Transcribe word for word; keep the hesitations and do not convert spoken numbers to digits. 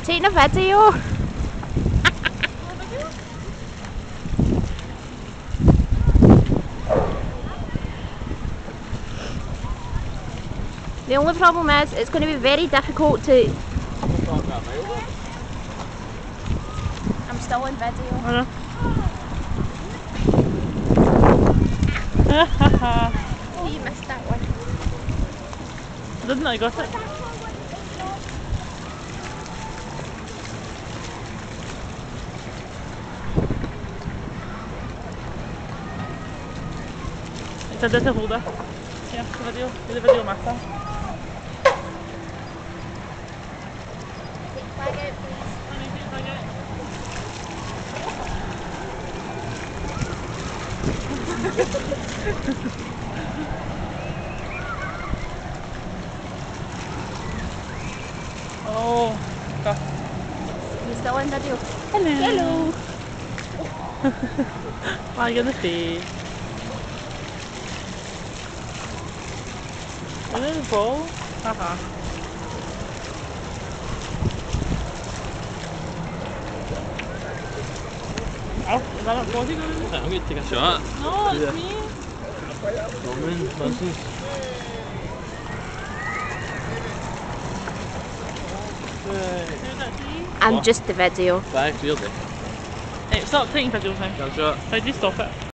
taking a video. The only problem is it's going to be very difficult to... I'm still in video. I know. Oh, you missed that one. Didn't I got it? It's a little holder. Yeah, the video. Do the video matter. Take flag out, please. Oh, gosh. You still in video? Hello. Hello. What are you gonna say? Is it a ball? Haha. Oh, is that not body going in? I'm going to take a shot. No, it's Yeah. me. Roman, nonsense. Who's that, me? I'm just the video. Bye, clearly. Hey, stop taking videos now. Got a shot. How do you stop it?